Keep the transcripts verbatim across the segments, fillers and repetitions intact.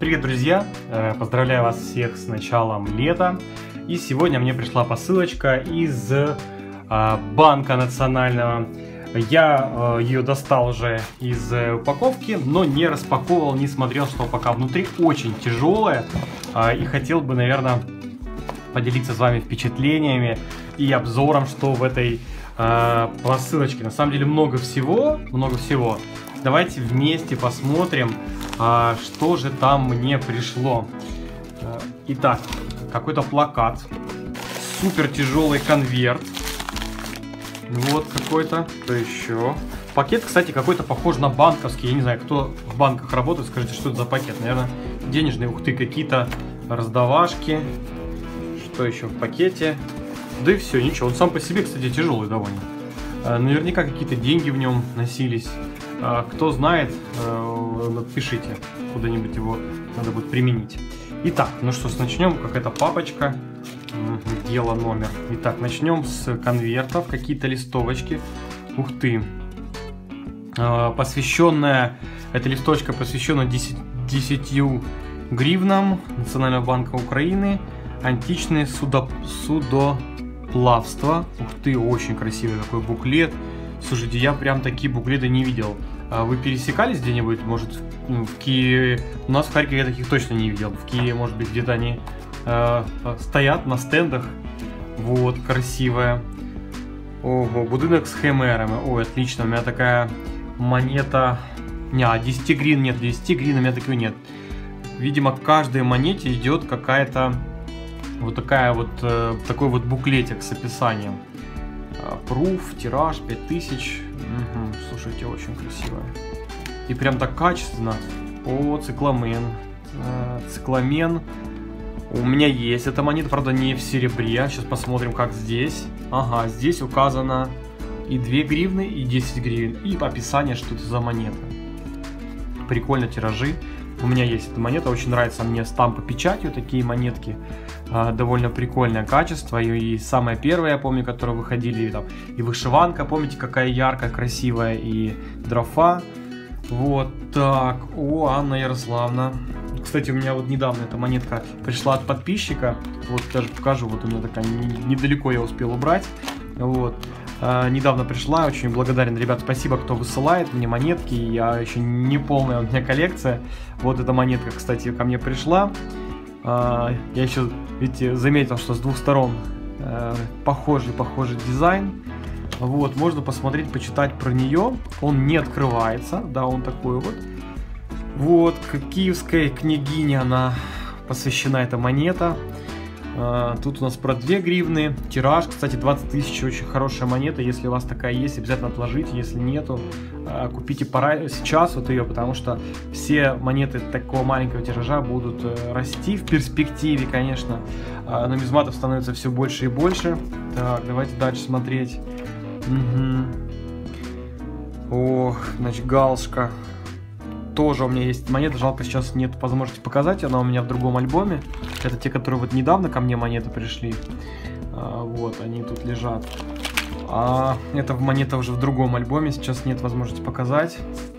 Привет, друзья! Поздравляю вас всех с началом лета. И сегодня мне пришла посылочка из Банка Национального. Я ее достал уже из упаковки, но не распаковывал, не смотрел, что пока внутри. Очень тяжелая. И хотел бы, наверное, поделиться с вами впечатлениями и обзором, что в этой посылочке. На самом деле много всего, много всего. Давайте вместе посмотрим, что же там мне пришло. Итак, какой-то плакат, супер тяжелый конверт. Вот какой-то, что еще? Пакет, кстати, какой-то похож на банковский. Я не знаю, кто в банках работает, скажите, что это за пакет. Наверное, денежный. Ух ты, какие-то раздавашки. Что еще в пакете? Да и все, ничего. Он сам по себе, кстати, тяжелый довольно. Наверняка какие-то деньги в нем носились. Кто знает, напишите, куда-нибудь его надо будет применить. Итак, ну что ж, начнем. Какая-то папочка. Дело номер. Итак, начнем с конвертов. Какие-то листовочки. Ух ты. Посвященная, эта листочка посвящена десятью гривнам Национального банка Украины. Античное судо, судоплавство. Ух ты, очень красивый такой буклет. Слушайте, я прям такие буклеты не видел. Вы пересекались где-нибудь, может, в Киеве? У нас в Харькове я таких точно не видел. В Киеве, может быть, где-то они э, стоят на стендах. Вот, красивая. Ого, будинок с химерами. Ой, отлично, у меня такая монета... Не, десять гривен нет, десять гривен у меня такой нет. Видимо, к каждой монете идет какая-то вот такая вот, э, такой вот буклетик с описанием. Пруф, тираж, пять тысяч. Угу, слушайте, очень красиво. И прям так качественно. О, цикламен. Цикламен. У меня есть эта монета, правда, не в серебре. Сейчас посмотрим, как здесь. Ага, здесь указано и две гривны, и десять гривен. И описание, что это за монета. Прикольно, тиражи. У меня есть эта монета, очень нравится мне стампы печатью, такие монетки. А, довольно прикольное качество. И, и самое первое, я помню, которые выходили, и, там, и вышиванка, помните, какая яркая, красивая, и дрофа. Вот так. О, Анна Ярославна. Кстати, у меня вот недавно эта монетка пришла от подписчика. Вот даже покажу, вот у меня такая, недалеко я успел убрать. Вот. Недавно пришла, очень благодарен, ребят, спасибо, кто высылает мне монетки, я еще не полная у меня коллекция. Вот эта монетка, кстати, ко мне пришла. Я еще, видите, заметил, что с двух сторон похожий, похожий дизайн. Вот, можно посмотреть, почитать про нее. Он не открывается, да, он такой вот. Вот, киевская княгиня, она посвящена, эта монета. Тут у нас про две гривны. Тираж, кстати, двадцать тысяч. Очень хорошая монета. Если у вас такая есть, обязательно отложите. Если нету, купите пора сейчас вот ее, потому что все монеты такого маленького тиража будут расти в перспективе, конечно. Нумизматов становится все больше и больше. Так, давайте дальше смотреть. Угу. Ох, значит, галушка. Тоже у меня есть монета, жалко, сейчас нет возможности показать, она у меня в другом альбоме. Это те, которые вот недавно ко мне монеты пришли. А, вот, они тут лежат. А эта монета уже в другом альбоме, сейчас нет возможности показать.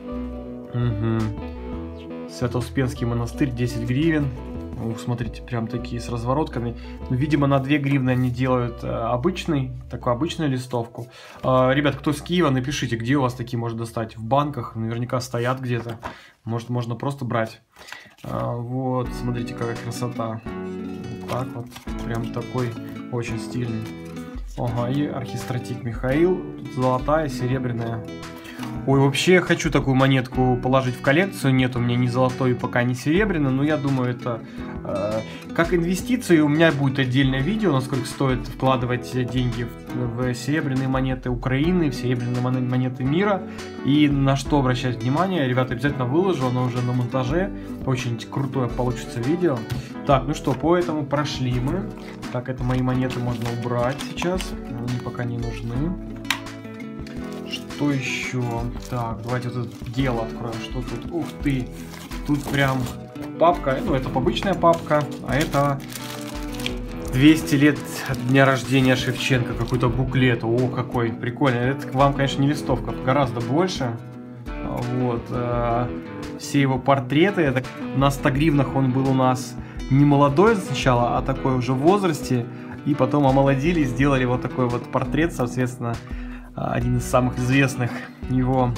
Угу. Свято-Успенский монастырь, десять гривен. Ух, смотрите, прям такие с разворотками. Ну, видимо, на две гривны они делают обычный, такую обычную листовку. А, ребят, кто с Киева, напишите, где у вас такие можно достать. В банках наверняка стоят где-то. Может, можно просто брать. А, вот, смотрите, какая красота. Вот так вот, прям такой, очень стильный. Ага, и архистратик Михаил. Тут золотая, серебряная. Ой, вообще хочу такую монетку положить в коллекцию. Нет у меня ни золотой, пока ни серебряной. Но я думаю, это э, как инвестиции. У меня будет отдельное видео, насколько стоит вкладывать деньги в, в серебряные монеты Украины, в серебряные монеты мира. И на что обращать внимание. Ребята, обязательно выложу, оно уже на монтаже. Очень крутое получится видео. Так, ну что, по этому прошли мы. Так, это мои монеты можно убрать сейчас. Они пока не нужны. Что еще? Так, давайте вот это дело откроем. Что тут? Ух ты! Тут прям папка. Ну, это обычная папка, а это двести лет от дня рождения Шевченко. Какой-то буклет. О, какой прикольный. Это вам, конечно, не листовка, гораздо больше. Вот. все его портреты. Это, на ста гривнах он был у нас не молодой сначала, а такой уже в возрасте. И потом омолодили и сделали вот такой вот портрет, соответственно, один из самых известных его,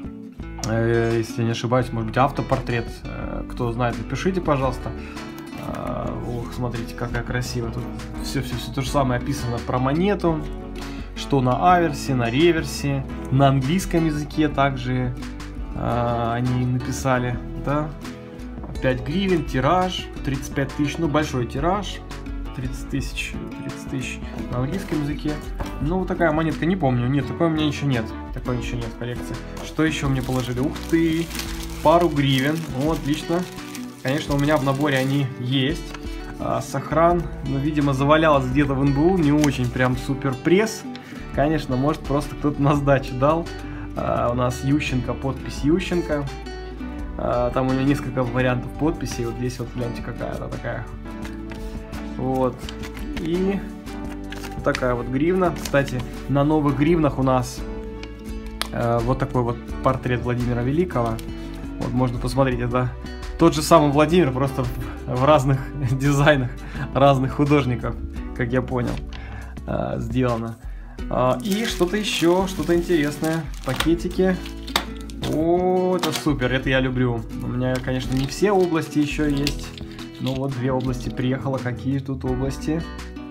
э, если не ошибаюсь, может быть, автопортрет. Э, кто знает, напишите, пожалуйста. Э, ох, смотрите, какая красивая. Тут все-все-все то же самое описано про монету. Что на аверсе, на реверсе, на английском языке также э, они написали, да. пять гривен, тираж, тридцать пять тысяч, ну большой тираж. тридцать тысяч, тридцать тысяч на английском языке. Ну, вот такая монетка, не помню. Нет, такой у меня еще нет. Такой еще нет в коллекции. Что еще мне положили? Ух ты! Пару гривен. Вот, отлично. Конечно, у меня в наборе они есть. А, сохран, ну, видимо, завалялось где-то в эн бэ у. Не очень прям супер пресс. Конечно, может, просто кто-то на сдачу дал. А, у нас Ющенко, подпись Ющенко. А, там у него несколько вариантов подписей. Вот здесь вот, гляньте, какая-то такая. Вот. И вот такая вот гривна. Кстати, на новых гривнах у нас э, вот такой вот портрет Владимира Великого. Вот можно посмотреть, это тот же самый Владимир, просто в, в разных дизайнах разных художников, как я понял, э, сделано. Э, и что-то еще, что-то интересное. Пакетики. О, это супер, это я люблю. У меня, конечно, не все области еще есть. Ну вот, две области приехало. Какие тут области?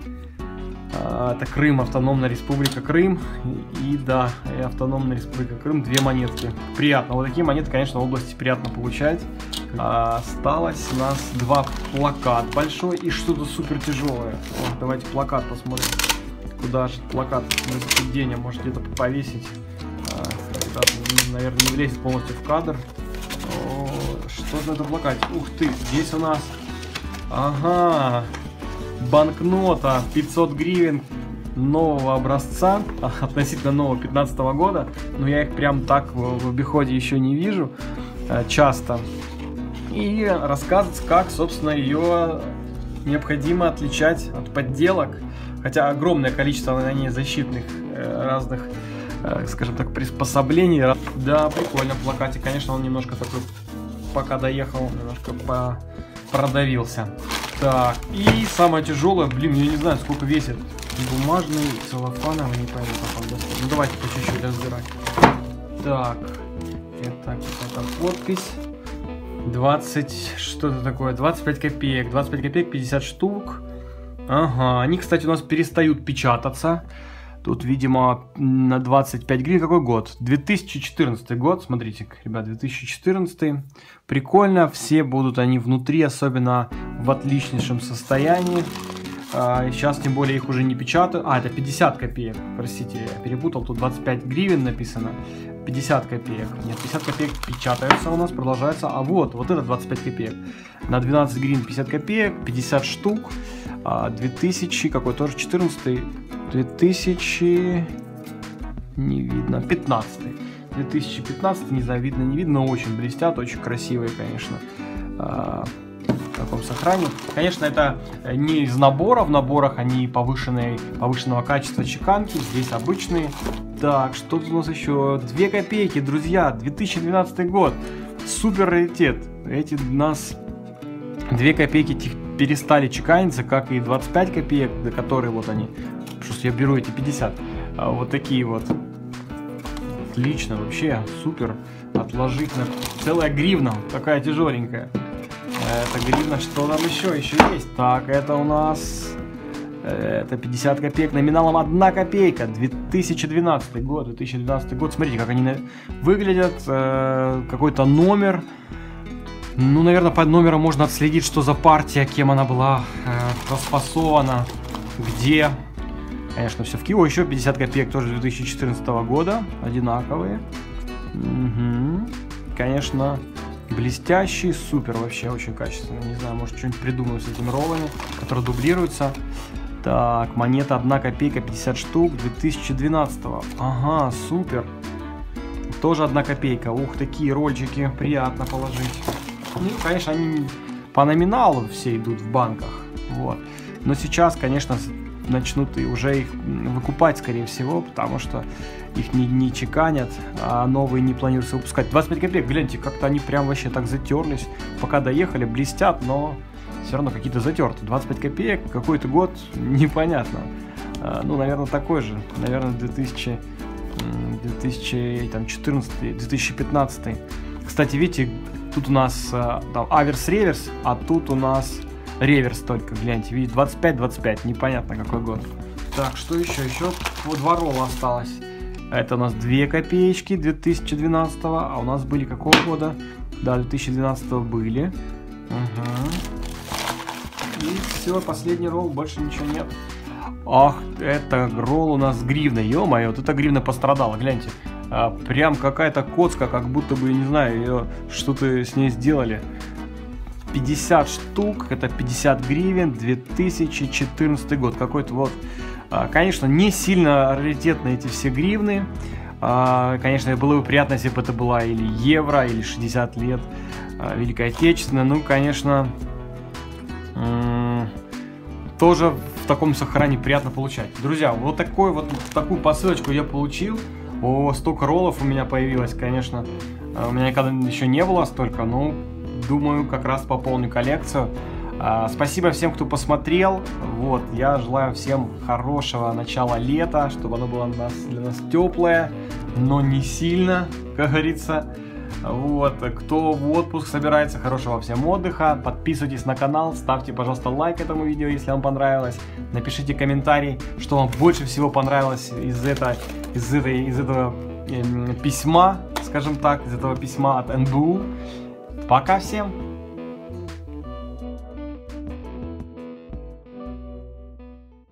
А, это Крым, автономная республика Крым. И, и да, и автономная республика Крым. Две монетки. Приятно. Вот такие монеты, конечно, в области приятно получать. А, осталось у нас два плакат большой и что-то супер тяжелое. О, давайте плакат посмотрим. Куда же плакат? Где не может где-то повесить? А, это, наверное, не влезет полностью в кадр. О, что на этом плакате? Ух ты, здесь у нас... Ага, банкнота пятьсот гривен нового образца, относительно нового пятнадцатого года, но я их прям так в, в обиходе еще не вижу э, часто. И рассказывать, как, собственно, ее необходимо отличать от подделок, хотя огромное количество на ней защитных э, разных, э, скажем так, приспособлений. Да, прикольно в плакате, конечно, он немножко такой, пока доехал, немножко по... продавился. Так, и самое тяжелое, блин, я не знаю, сколько весит. Бумажный, целлофановый, не пойму, как он достает. Ну, давайте по чуть-чуть разбирать. Так, это какая-то подпись. двадцать, что-то такое, двадцать пять копеек. двадцать пять копеек, пятьдесят штук. Ага, они, кстати, у нас перестают печататься. Тут, видимо, на двадцать пять гривен. Какой год? две тысячи четырнадцатый год. Смотрите, ребят, две тысячи четырнадцатый. Прикольно. Все будут они внутри, особенно в отличнейшем состоянии. А, сейчас, тем более, их уже не печатают. А, это пятьдесят копеек. Простите, я перепутал. Тут двадцать пять гривен написано. пятьдесят копеек. Нет, пятьдесят копеек печатаются у нас, продолжается. А вот, вот это двадцать пять копеек. На двенадцать гривен пятьдесят копеек, пятьдесят штук. А, две тысячи, какой тоже четырнадцатый. две тысячи, не видно, пятнадцатый. две тысячи пятнадцатый, не знаю, видно, не видно, но очень блестят, очень красивые, конечно, в таком сохране. Конечно, это не из набора, в наборах они повышенной, повышенного качества чеканки, здесь обычные. Так, что тут у нас еще? две копейки, друзья, две тысячи двенадцатый год, супер раритет. Эти у нас две копейки перестали чеканиться, как и двадцать пять копеек, до которой вот они. Что я беру эти пятьдесят. А вот такие вот. Отлично, вообще супер. Отложить на целая гривна. Такая тяжеленькая. Это гривна, что там еще? Еще есть. Так, это у нас... Это пятьдесят копеек. Номиналом одна копейка. две тысячи двенадцатый год. две тысячи двенадцатый год. Смотрите, как они выглядят. Какой-то номер. Ну, наверное, по номеру можно отследить, что за партия, кем она была расфасована, где... Конечно, все в Кио. Еще пятьдесят копеек тоже две тысячи четырнадцатого года. Одинаковые. Угу. Конечно, блестящий. Супер вообще, очень качественно. Не знаю, может что-нибудь придумаю с этими роллами, которые дублируются. Так, монета одна копейка, пятьдесят штук, две тысячи двенадцатого. Ага, супер. Тоже одна копейка. Ух, такие рольчики. Приятно положить. Ну, конечно, они по номиналу все идут в банках. Вот. Но сейчас, конечно, начнут и уже их выкупать, скорее всего, потому что их не, не чеканят, а новые не планируется выпускать. двадцать пять копеек, гляньте, как-то они прям вообще так затерлись. Пока доехали, блестят, но все равно какие-то затерты. двадцать пять копеек, какой-то год, непонятно. А, ну, наверное, такой же. Наверное, две тысячи четырнадцатый, две тысячи пятнадцатый. Кстати, видите, тут у нас там аверс-реверс, а тут у нас реверс только, гляньте, видите, двадцать пять двадцать пять, непонятно какой год. Так, что еще? Еще по два ролла осталось. Это у нас две копеечки две тысячи двенадцатого, а у нас были какого года? Да, две тысячи двенадцатого были. Угу. И все, последний ролл, больше ничего нет. Ах, это ролл у нас с гривной, ё-моё, вот эта гривна пострадала, гляньте. А, прям какая-то коцка, как будто бы, не знаю, ее что-то с ней сделали. пятьдесят штук, это пятьдесят гривен, две тысячи четырнадцатый год, какой-то вот. А, конечно, не сильно раритетные эти все гривны. А, конечно, было бы приятно, если бы это была или евро, или шестьдесят лет а, Великой Отечественной. Ну, конечно, тоже в таком сохране приятно получать. Друзья, вот такой вот такую посылочку я получил. О, столько роллов у меня появилось, конечно. У меня никогда еще не было столько, но думаю, как раз пополню коллекцию. А, спасибо всем, кто посмотрел. Вот, я желаю всем хорошего начала лета, чтобы оно было для нас, для нас теплое, но не сильно, как говорится. Вот, кто в отпуск собирается, хорошего всем отдыха. Подписывайтесь на канал, ставьте, пожалуйста, лайк этому видео, если вам понравилось. Напишите комментарий, что вам больше всего понравилось из, это, из, этой, из этого э, письма, скажем так, из этого письма от эн бэ у. Пока всем!